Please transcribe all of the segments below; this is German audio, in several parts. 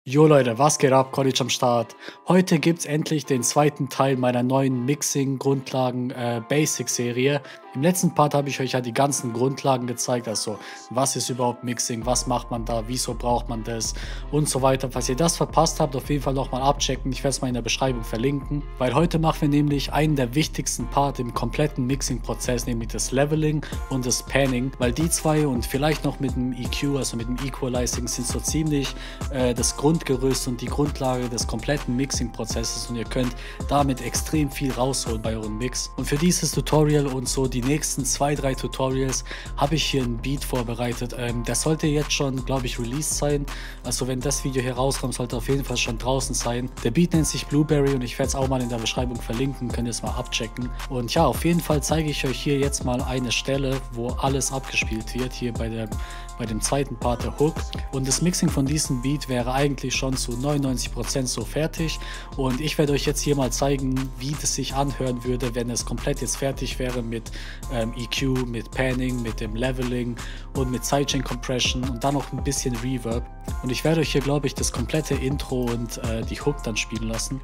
Jo Leute, was geht ab? College am Start. Heute gibt's endlich den zweiten Teil meiner neuen Mixing-Grundlagen-Basic-Serie. Im letzten Part habe ich euch ja die ganzen Grundlagen gezeigt, also was ist überhaupt Mixing, was macht man da, wieso braucht man das und so weiter. Falls ihr das verpasst habt, auf jeden Fall nochmal abchecken. Ich werde es mal in der Beschreibung verlinken, weil heute machen wir nämlich einen der wichtigsten Part im kompletten Mixing-Prozess, nämlich das Leveling und das Panning, weil die zwei und vielleicht noch mit dem EQ, also mit dem Equalizing, sind so ziemlich das Grundgerüst und die Grundlage des kompletten Mixing-Prozesses und ihr könnt damit extrem viel rausholen bei eurem Mix. Und für dieses Tutorial und so die nächsten 2-3 Tutorials habe ich hier einen Beat vorbereitet. Der sollte jetzt schon, glaube ich, released sein. Also wenn das Video hier rauskommt, sollte auf jeden Fall schon draußen sein. Der Beat nennt sich Blueberry und ich werde es auch mal in der Beschreibung verlinken, könnt ihr es mal abchecken. Und ja, auf jeden Fall zeige ich euch hier jetzt mal eine Stelle, wo alles abgespielt wird, hier bei dem zweiten Part der Hook. Und das Mixing von diesem Beat wäre eigentlich schon zu 99% so fertig. Und ich werde euch jetzt hier mal zeigen, wie das sich anhören würde, wenn es komplett jetzt fertig wäre mit EQ, mit Panning, mit dem Leveling und mit Sidechain Compression und dann noch ein bisschen Reverb. Und ich werde euch hier, glaube ich, das komplette Intro und die Hook dann spielen lassen.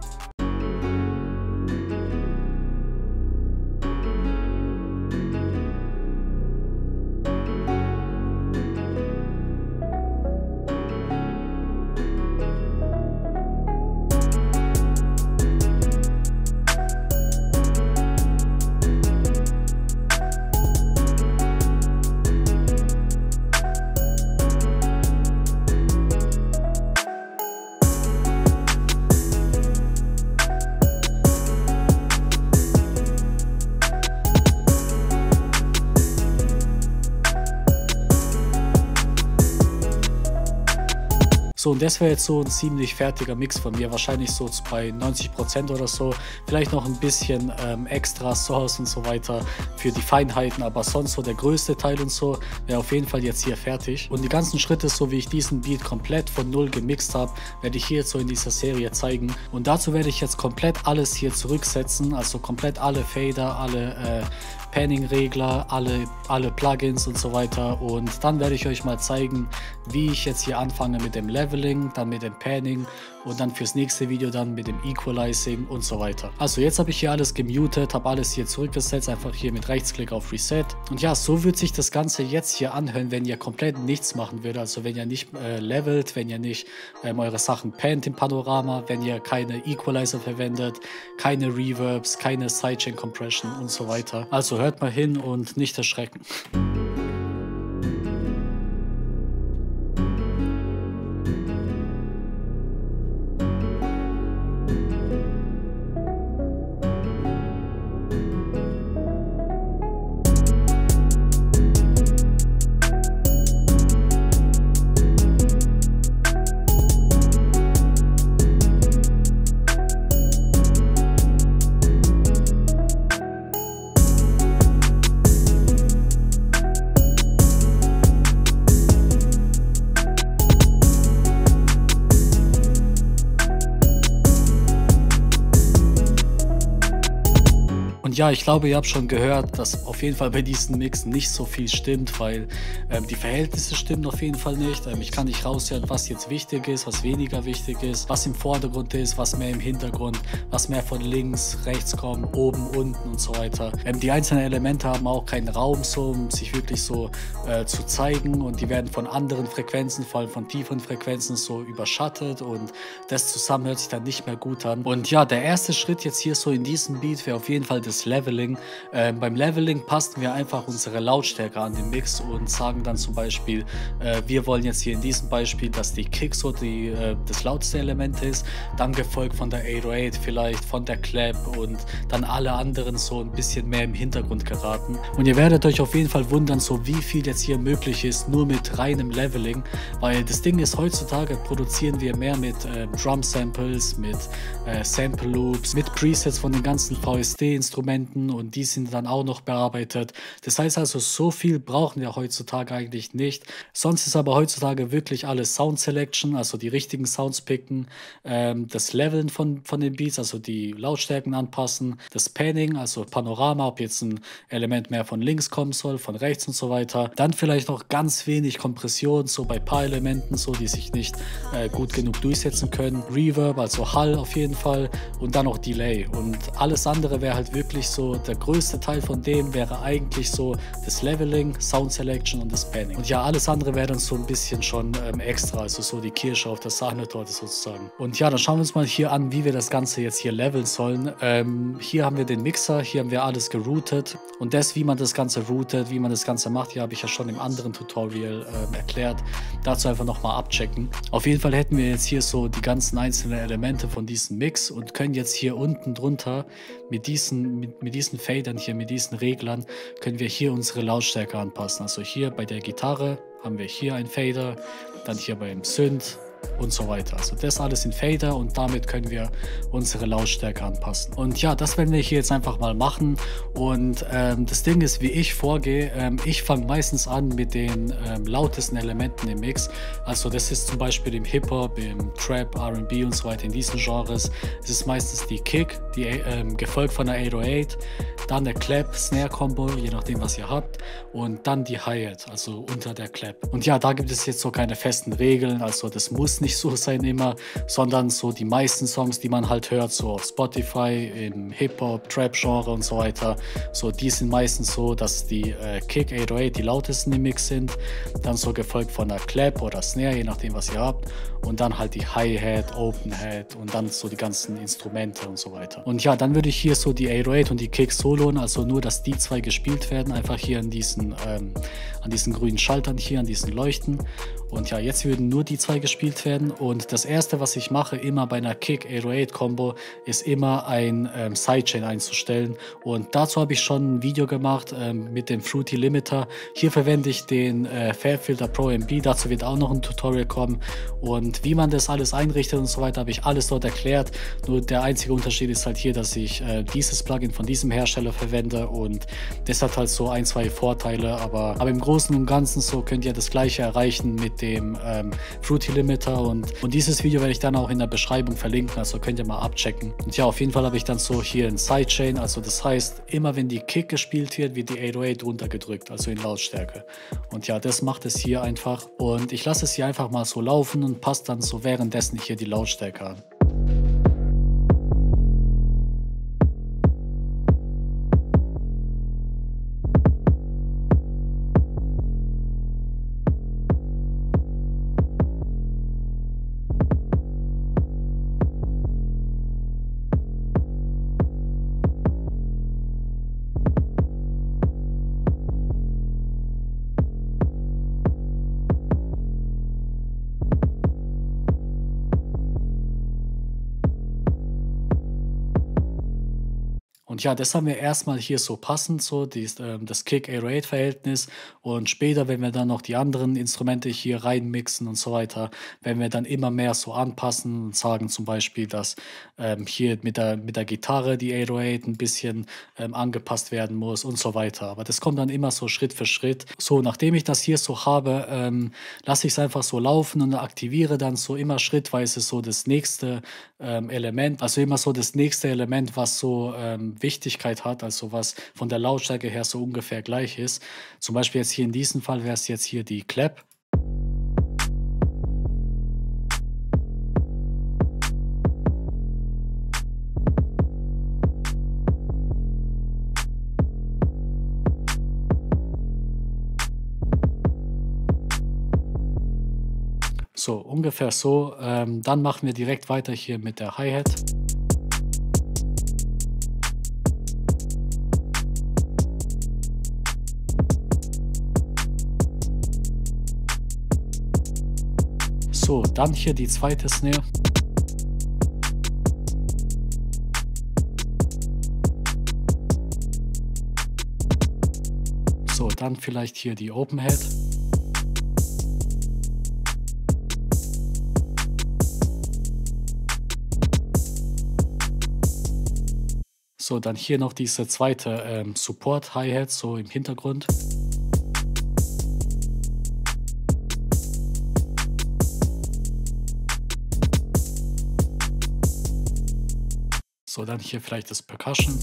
So, und das wäre jetzt so ein ziemlich fertiger Mix von mir, wahrscheinlich so bei 90% oder so, vielleicht noch ein bisschen extra Source und so weiter für die Feinheiten, aber sonst so der größte Teil und so wäre auf jeden Fall jetzt hier fertig. Und die ganzen Schritte, so wie ich diesen Beat komplett von null gemixt habe, werde ich hier jetzt so in dieser Serie zeigen. Und dazu werde ich jetzt komplett alles hier zurücksetzen, also komplett alle Fader, alle Panning-Regler, alle Plugins und so weiter, und dann werde ich euch mal zeigen, wie ich jetzt hier anfange mit dem Leveling, dann mit dem Panning und dann fürs nächste Video dann mit dem Equalizing und so weiter. Also jetzt habe ich hier alles gemutet, habe alles hier zurückgesetzt, einfach hier mit Rechtsklick auf Reset. Und ja, so wird sich das Ganze jetzt hier anhören, wenn ihr komplett nichts machen würdet, also wenn ihr nicht levelt, wenn ihr nicht eure Sachen pannt im Panorama, wenn ihr keine Equalizer verwendet, keine Reverbs, keine Sidechain Compression und so weiter. Also hört mal hin und nicht erschrecken. Ja, ich glaube, ihr habt schon gehört, dass auf jeden Fall bei diesem Mix nicht so viel stimmt, weil die Verhältnisse stimmen auf jeden Fall nicht. Ich kann nicht raushören, was jetzt wichtig ist, was weniger wichtig ist, was im Vordergrund ist, was mehr im Hintergrund, was mehr von links, rechts kommt, oben, unten und so weiter. Die einzelnen Elemente haben auch keinen Raum, so, um sich wirklich so zu zeigen, und die werden von anderen Frequenzen, vor allem von tieferen Frequenzen, so überschattet, und das zusammen hört sich dann nicht mehr gut an. Und ja, der erste Schritt jetzt hier so in diesem Beat wäre auf jeden Fall das Leveling. Beim Leveling passen wir einfach unsere Lautstärke an den Mix und sagen dann zum Beispiel, wir wollen jetzt hier in diesem Beispiel, dass die Kick so das lautste Element ist, dann gefolgt von der 808 vielleicht, von der Clap, und dann alle anderen so ein bisschen mehr im Hintergrund geraten. Und ihr werdet euch auf jeden Fall wundern, so wie viel jetzt hier möglich ist, nur mit reinem Leveling, weil das Ding ist, heutzutage produzieren wir mehr mit Drum Samples, mit Sample Loops, mit Presets von den ganzen VST-Instrumenten Instrumenten und die sind dann auch noch bearbeitet. Das heißt also, so viel brauchen wir heutzutage eigentlich nicht. Sonst ist aber heutzutage wirklich alles Sound Selection, also die richtigen Sounds picken, das Leveln von den Beats, also die Lautstärken anpassen, das Panning, also Panorama, ob jetzt ein Element mehr von links kommen soll, von rechts und so weiter. Dann vielleicht noch ganz wenig Kompression, so bei paar Elementen, so die sich nicht gut genug durchsetzen können. Reverb, also Hall auf jeden Fall und dann noch Delay. Und alles andere wäre halt wirklich so, der größte Teil von dem wäre eigentlich so das Leveling, Sound Selection und das Panning. Und ja, alles andere wäre dann so ein bisschen schon extra, also so die Kirsche auf der Sahnetorte sozusagen. Und ja, dann schauen wir uns mal hier an, wie wir das Ganze jetzt hier leveln sollen. Hier haben wir den Mixer, hier haben wir alles geroutet und das, wie man das Ganze routet, wie man das Ganze macht, hier habe ich ja schon im anderen Tutorial erklärt. Dazu einfach nochmal abchecken. Auf jeden Fall hätten wir jetzt hier so die ganzen einzelnen Elemente von diesem Mix und können jetzt hier unten drunter mit diesen Fadern hier, mit diesen Reglern, können wir hier unsere Lautstärke anpassen. Also hier bei der Gitarre haben wir hier einen Fader, dann hier beim Synth und so weiter. Also das alles in Fader und damit können wir unsere Lautstärke anpassen. Und ja, das werden wir hier jetzt einfach mal machen. Und das Ding ist, wie ich vorgehe, ich fange meistens an mit den lautesten Elementen im Mix. Also das ist zum Beispiel im Hip-Hop, im Trap, R&B und so weiter, in diesen Genres. Es ist meistens die Kick, die gefolgt von der 808, dann der Clap-Snare-Combo, je nachdem was ihr habt, und dann die Hi-Hat, also unter der Clap. Und ja, da gibt es jetzt so keine festen Regeln, also das muss nicht so sein immer, sondern so die meisten Songs, die man halt hört, so auf Spotify, im Hip-Hop, Trap-Genre und so weiter, so die sind meistens so, dass die Kick 808 die lautesten im Mix sind, dann so gefolgt von der Clap oder Snare, je nachdem was ihr habt, und dann halt die Hi-Hat, Open-Hat und dann so die ganzen Instrumente und so weiter. Und ja, dann würde ich hier so die 808 und die Kick soloen, also nur, dass die zwei gespielt werden, einfach hier an diesen grünen Schaltern hier, an diesen Leuchten. Und ja, jetzt würden nur die zwei gespielt werden. Und das erste, was ich mache, immer bei einer Kick 808 Combo, ist immer ein Sidechain einzustellen. Und dazu habe ich schon ein Video gemacht mit dem Fruity Limiter. Hier verwende ich den FabFilter Pro MB. Dazu wird auch noch ein Tutorial kommen. Und wie man das alles einrichtet und so weiter, habe ich alles dort erklärt. Nur der einzige Unterschied ist halt hier, dass ich dieses Plugin von diesem Hersteller verwende. Und das hat halt so ein, zwei Vorteile. Aber im Großen und Ganzen so könnt ihr das gleiche erreichen mit dem Fruity Limiter und dieses Video werde ich dann auch in der Beschreibung verlinken, also könnt ihr mal abchecken. Und ja, auf jeden Fall habe ich dann so hier ein Sidechain, also das heißt, immer wenn die Kick gespielt wird die 808 runtergedrückt, also in Lautstärke. Und ja, das macht es hier einfach und ich lasse es hier einfach mal so laufen und passe dann so währenddessen hier die Lautstärke an. Und ja, das haben wir erstmal hier so passend, so das Kick-808-Verhältnis. Und später, wenn wir dann noch die anderen Instrumente hier reinmixen und so weiter, werden wir dann immer mehr so anpassen und sagen zum Beispiel, dass hier mit der Gitarre die 808 ein bisschen angepasst werden muss und so weiter. Aber das kommt dann immer so Schritt für Schritt. So, nachdem ich das hier so habe, lasse ich es einfach so laufen und aktiviere dann so immer schrittweise so das nächste Element, also immer so das nächste Element, was so Wichtigkeit hat, also was von der Lautstärke her so ungefähr gleich ist. Zum Beispiel jetzt hier in diesem Fall wäre es jetzt hier die Clap. So, ungefähr so. Dann machen wir direkt weiter hier mit der Hi-Hat. So, dann hier die zweite Snare. So, dann vielleicht hier die Open Hat. So, dann hier noch diese zweite Support-Hi-Hat so im Hintergrund. So, dann hier vielleicht das Percussion.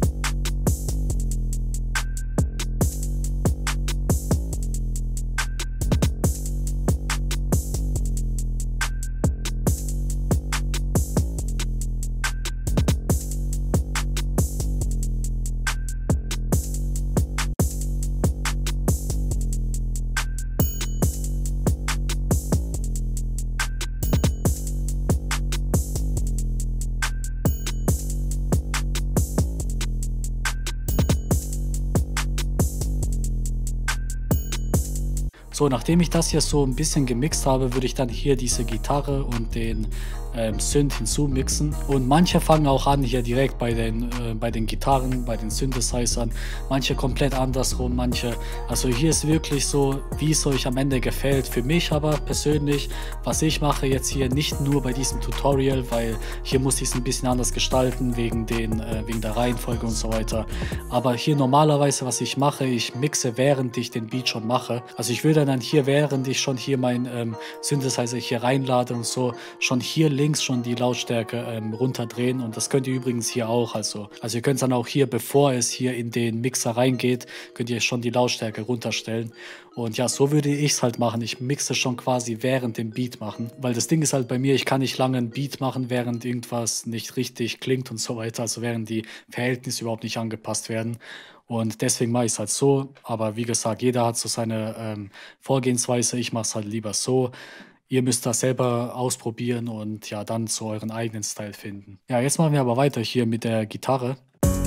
So, nachdem ich das hier so ein bisschen gemixt habe, würde ich dann hier diese Gitarre und den Synth hinzumixen. Und manche fangen auch an hier direkt bei den Gitarren, bei den Synthesizern. Manche komplett andersrum, manche. Also hier ist wirklich so, wie es euch am Ende gefällt. Für mich aber persönlich, was ich mache jetzt hier nicht nur bei diesem Tutorial, weil hier muss ich es ein bisschen anders gestalten wegen der Reihenfolge und so weiter. Aber hier normalerweise, was ich mache, ich mixe, während ich den Beat schon mache. Also ich würde dann hier, während ich schon hier mein Synthesizer hier reinlade und so, schon hier links schon die Lautstärke runterdrehen, und das könnt ihr übrigens hier auch. Also ihr könnt dann auch hier, bevor es hier in den Mixer reingeht, könnt ihr schon die Lautstärke runterstellen. Und ja, so würde ich es halt machen. Ich mixe schon quasi während dem Beat machen, weil das Ding ist halt bei mir, ich kann nicht lange einen Beat machen, während irgendwas nicht richtig klingt und so weiter, also während die Verhältnisse überhaupt nicht angepasst werden. Und deswegen mache ich es halt so. Aber wie gesagt, jeder hat so seine Vorgehensweise. Ich mache es halt lieber so. Ihr müsst das selber ausprobieren und ja, dann zu euren eigenen Style finden. Ja, jetzt machen wir aber weiter hier mit der Gitarre.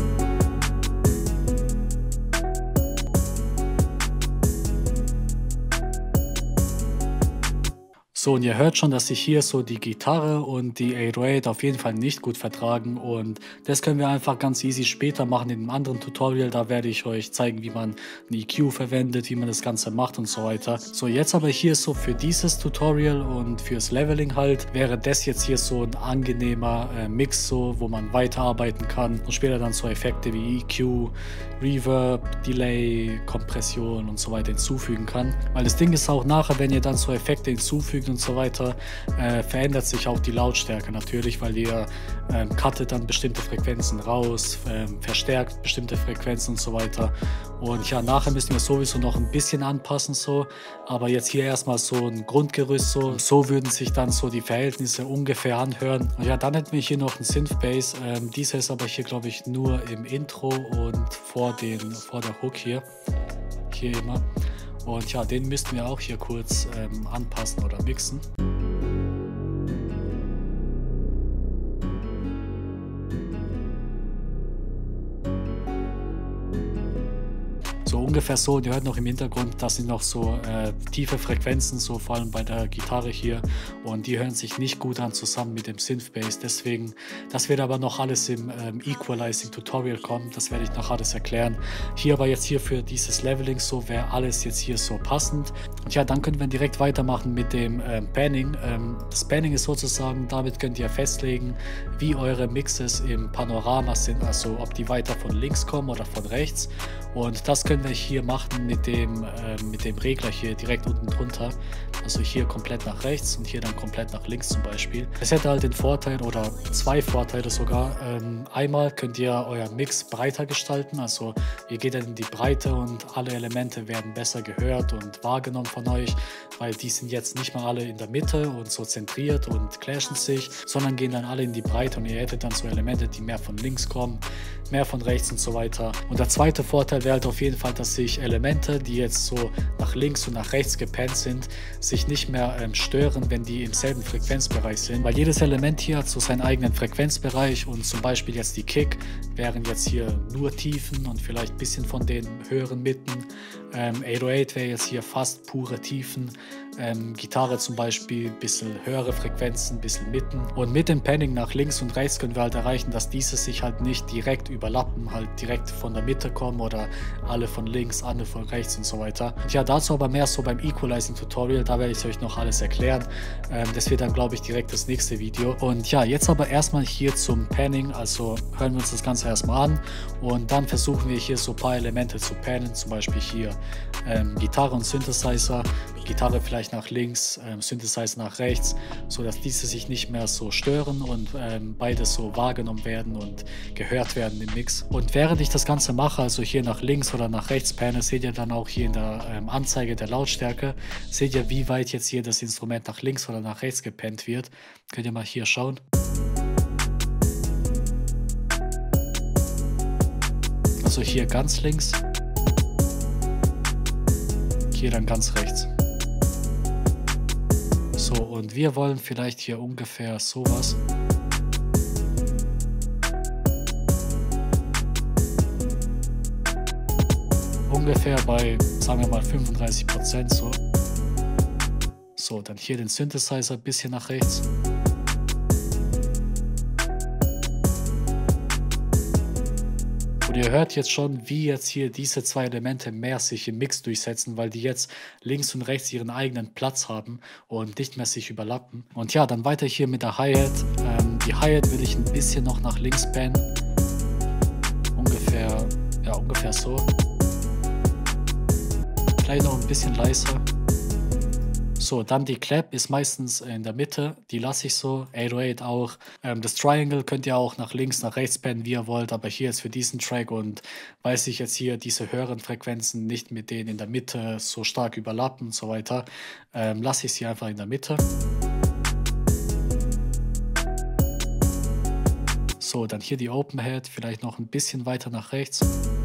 So, und ihr hört schon, dass sich hier so die Gitarre und die 808 auf jeden Fall nicht gut vertragen, und das können wir einfach ganz easy später machen in einem anderen Tutorial. Da werde ich euch zeigen, wie man ein EQ verwendet, wie man das Ganze macht und so weiter. So, jetzt aber hier so für dieses Tutorial und fürs Leveling halt, wäre das jetzt hier so ein angenehmer Mix, so, wo man weiterarbeiten kann und später dann so Effekte wie EQ, Reverb, Delay, Kompression und so weiter hinzufügen kann. Weil das Ding ist auch nachher, wenn ihr dann so Effekte hinzufügt und so weiter, verändert sich auch die Lautstärke natürlich, weil ihr cuttet dann bestimmte Frequenzen raus, verstärkt bestimmte Frequenzen und so weiter. Und ja, nachher müssen wir sowieso noch ein bisschen anpassen so, aber jetzt hier erstmal so ein Grundgerüst so. So würden sich dann so die Verhältnisse ungefähr anhören. Und ja, dann hätten wir hier noch einen Synth-Bass. Dieser ist aber hier, glaube ich, nur im Intro und vor der Hook hier immer. Und ja, den müssten wir auch hier kurz anpassen oder mixen. So ungefähr so, und ihr hört noch im Hintergrund, das sind noch so tiefe Frequenzen, so vor allem bei der Gitarre hier, und die hören sich nicht gut an zusammen mit dem Synth-Bass. Deswegen, das wird aber noch alles im Equalizing-Tutorial kommen, das werde ich noch alles erklären. Hier aber jetzt hier für dieses Leveling so, wäre alles jetzt hier so passend. Und ja, dann können wir direkt weitermachen mit dem Panning. Das Panning ist sozusagen, damit könnt ihr festlegen, wie eure Mixes im Panorama sind, also ob die weiter von links kommen oder von rechts. Und das können wir hier machen mit dem Regler hier direkt unten drunter. Also hier komplett nach rechts und hier dann komplett nach links zum Beispiel. Es hätte halt den Vorteil oder zwei Vorteile sogar. Einmal könnt ihr euer Mix breiter gestalten, also ihr geht dann in die Breite und alle Elemente werden besser gehört und wahrgenommen von euch, weil die sind jetzt nicht mehr alle in der Mitte und so zentriert und clashen sich, sondern gehen dann alle in die Breite, und ihr hättet dann so Elemente, die mehr von links kommen, mehr von rechts und so weiter. Und der zweite Vorteil wäre halt auf jeden Fall, dass sich Elemente, die jetzt so nach links und nach rechts gepannt sind, sich nicht mehr stören, wenn die im selben Frequenzbereich sind, weil jedes Element hier hat so seinen eigenen Frequenzbereich, und zum Beispiel jetzt die Kick wären jetzt hier nur Tiefen und vielleicht ein bisschen von den höheren Mitten, 808 wäre jetzt hier fast pure Tiefen. Gitarre zum Beispiel, bisschen höhere Frequenzen, bisschen Mitten. Und mit dem Panning nach links und rechts können wir halt erreichen, dass diese sich halt nicht direkt überlappen, halt direkt von der Mitte kommen oder alle von links, alle von rechts und so weiter. Und ja, dazu aber mehr so beim Equalizing-Tutorial, da werde ich euch noch alles erklären. Das wird dann, glaube ich, direkt das nächste Video. Und ja, jetzt aber erstmal hier zum Panning, also hören wir uns das Ganze erstmal an und dann versuchen wir hier so ein paar Elemente zu pannen, zum Beispiel hier Gitarre und Synthesizer, Gitarre vielleicht nach links, Synthesizer nach rechts, so dass diese sich nicht mehr so stören und beides so wahrgenommen werden und gehört werden im Mix. Und während ich das Ganze mache, also hier nach links oder nach rechts panne, seht ihr dann auch hier in der Anzeige der Lautstärke, seht ihr, wie weit jetzt hier das Instrument nach links oder nach rechts gepannt wird. Könnt ihr mal hier schauen. Also hier ganz links, hier dann ganz rechts. So, und wir wollen vielleicht hier ungefähr sowas. Ungefähr bei, sagen wir mal, 35% so. So, dann hier den Synthesizer ein bisschen nach rechts. Und ihr hört jetzt schon, wie jetzt hier diese zwei Elemente mehr sich im Mix durchsetzen, weil die jetzt links und rechts ihren eigenen Platz haben und nicht mehr sich überlappen. Und ja, dann weiter hier mit der Hi-Hat. Die Hi-Hat würde ich ein bisschen noch nach links pannen. Ungefähr, ja, ungefähr so. Vielleicht noch ein bisschen leiser. So, dann die Clap ist meistens in der Mitte, die lasse ich so, 808 auch. Das Triangle könnt ihr auch nach links, nach rechts pannen, wie ihr wollt, aber hier jetzt für diesen Track und weil sich jetzt hier diese höheren Frequenzen nicht mit denen in der Mitte so stark überlappen und so weiter, lasse ich sie einfach in der Mitte. So, dann hier die Open Head, vielleicht noch ein bisschen weiter nach rechts.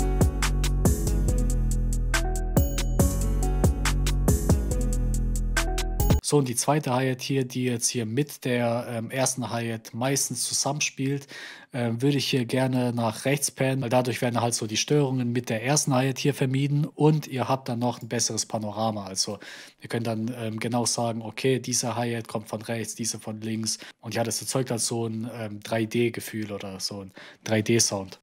So, und die zweite Hi-Hat hier, die jetzt hier mit der ersten Hi-Hat meistens zusammenspielt, würde ich hier gerne nach rechts pannen, weil dadurch werden halt so die Störungen mit der ersten Hi-Hat hier vermieden und ihr habt dann noch ein besseres Panorama. Also ihr könnt dann genau sagen, okay, diese Hi-Hat kommt von rechts, diese von links. Und ja, das erzeugt halt so ein 3D-Gefühl oder so ein 3D-Sound.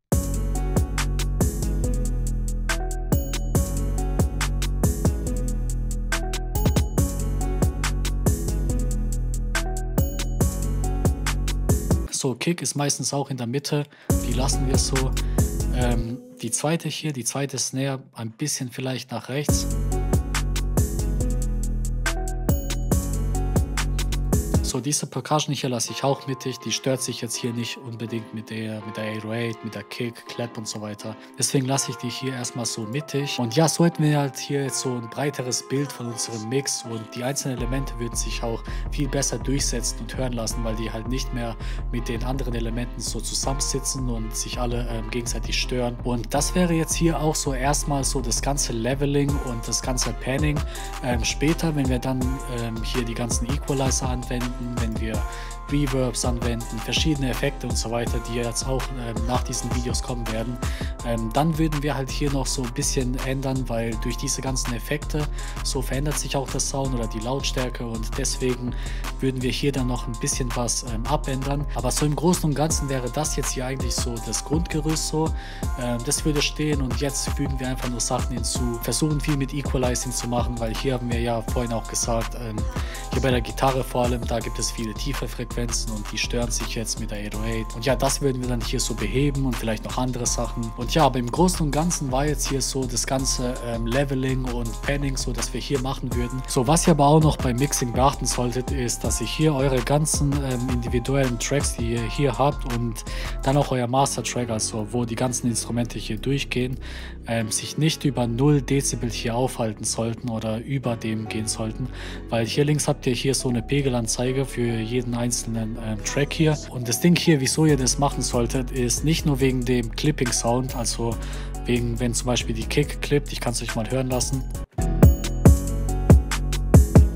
So, Kick ist meistens auch in der Mitte, die lassen wir so. Die zweite hier, die zweite Snare, ein bisschen vielleicht nach rechts. So, diese Percussion hier lasse ich auch mittig, die stört sich jetzt hier nicht unbedingt mit der 808, mit der Kick, Clap und so weiter. Deswegen lasse ich die hier erstmal so mittig. Und ja, so hätten wir halt hier jetzt so ein breiteres Bild von unserem Mix und die einzelnen Elemente würden sich auch viel besser durchsetzen und hören lassen, weil die halt nicht mehr mit den anderen Elementen so zusammensitzen und sich alle gegenseitig stören. Und das wäre jetzt hier auch so erstmal so das ganze Leveling und das ganze Panning. Später, wenn wir dann hier die ganzen Equalizer anwenden, wenn wir Reverbs anwenden, verschiedene Effekte und so weiter, die jetzt auch nach diesen Videos kommen werden, dann würden wir halt hier noch so ein bisschen ändern, weil durch diese ganzen Effekte so verändert sich auch der Sound oder die Lautstärke und deswegen würden wir hier dann noch ein bisschen was abändern. Aber so im Großen und Ganzen wäre das jetzt hier eigentlich so das Grundgerüst so. Das würde stehen und jetzt fügen wir einfach nur Sachen hinzu, versuchen viel mit Equalizing zu machen, weil hier haben wir ja vorhin auch gesagt, hier bei der Gitarre vor allem, da gibt es viele tiefe Frequenzen und die stören sich jetzt mit der 808. Und ja, das würden wir dann hier so beheben und vielleicht noch andere Sachen. Und ja, aber im Großen und Ganzen war jetzt hier so das ganze Leveling und Panning, so dass wir hier machen würden. So, was ihr aber auch noch beim Mixing beachten solltet, ist, dass ihr hier eure ganzen individuellen Tracks, die ihr hier habt und dann auch euer Master-Track, also wo die ganzen Instrumente hier durchgehen, sich nicht über 0 Dezibel hier aufhalten sollten oder über dem gehen sollten, weil hier links habt ihr hier so eine Pegelanzeige für jeden einzelnen Track hier. Und das Ding hier, wieso ihr das machen solltet, ist nicht nur wegen dem Clipping-Sound, also wegen, wenn zum Beispiel die Kick klippt, ich kann es euch mal hören lassen.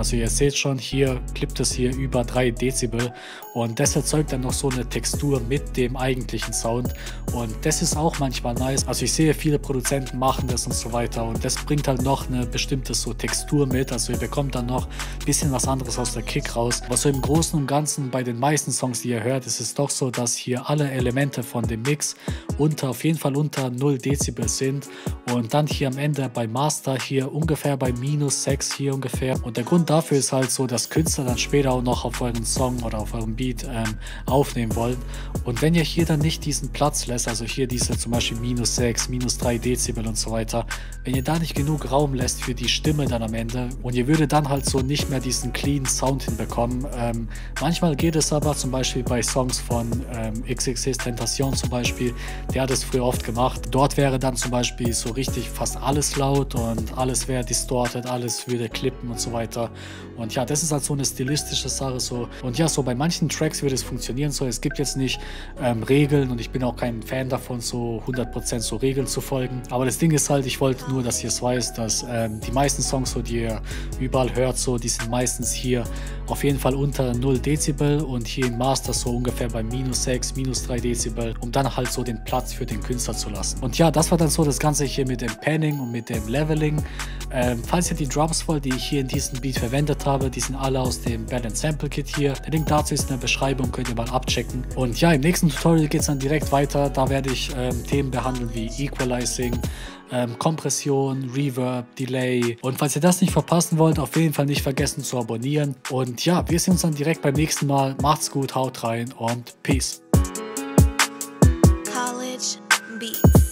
Also ihr seht schon, hier klippt es hier über 3 Dezibel und das erzeugt dann noch so eine Textur mit dem eigentlichen Sound und das ist auch manchmal nice. Also ich sehe, viele Produzenten machen das und so weiter und das bringt halt noch eine bestimmte so Textur mit. Also ihr bekommt dann noch ein bisschen was anderes aus der Kick raus. Aber so im Großen und Ganzen bei den meisten Songs, die ihr hört, ist es doch so, dass hier alle Elemente von dem Mix auf jeden Fall unter 0 Dezibel sind und dann hier am Ende bei Master hier ungefähr bei -6 hier ungefähr. Und der Grund dafür ist halt so, dass Künstler dann später auch noch auf euren Song oder auf eurem Beat aufnehmen wollen. Und wenn ihr hier dann nicht diesen Platz lässt, also hier diese zum Beispiel -6, -3 Dezibel und so weiter, wenn ihr da nicht genug Raum lässt für die Stimme dann am Ende und ihr würdet dann halt so nicht mehr diesen clean Sound hinbekommen. Manchmal geht es aber zum Beispiel bei Songs von XXXTentacion zum Beispiel, der hat es früher oft gemacht. Dort wäre dann zum Beispiel so richtig fast alles laut und alles wäre distorted, alles würde klippen und so weiter. Und ja, das ist halt so eine stilistische Sache so. Und ja, so bei manchen Tracks würde es funktionieren so. Es gibt jetzt nicht Regeln und ich bin auch kein Fan davon, so 100% so Regeln zu folgen. Aber das Ding ist halt, ich wollte nur, dass ihr es weißt, dass die meisten Songs, so, die ihr überall hört, so, die sind meistens hier auf jeden Fall unter 0 Dezibel und hier im Master so ungefähr bei -6, -3 Dezibel, um dann halt so den Platz für den Künstler zu lassen. Und ja, das war dann so das Ganze hier mit dem Panning und mit dem Leveling. Falls ihr die Drums wollt, die ich hier in diesem Beat verwendet habe, die sind alle aus dem Balance Sample Kit hier. Der Link dazu ist in der Beschreibung, könnt ihr mal abchecken. Und ja, im nächsten Tutorial geht es dann direkt weiter. Da werde ich Themen behandeln wie Equalizing, Kompression, Reverb, Delay. Und falls ihr das nicht verpassen wollt, auf jeden Fall nicht vergessen zu abonnieren. Und ja, wir sehen uns dann direkt beim nächsten Mal. Macht's gut, haut rein und Peace. College Beats.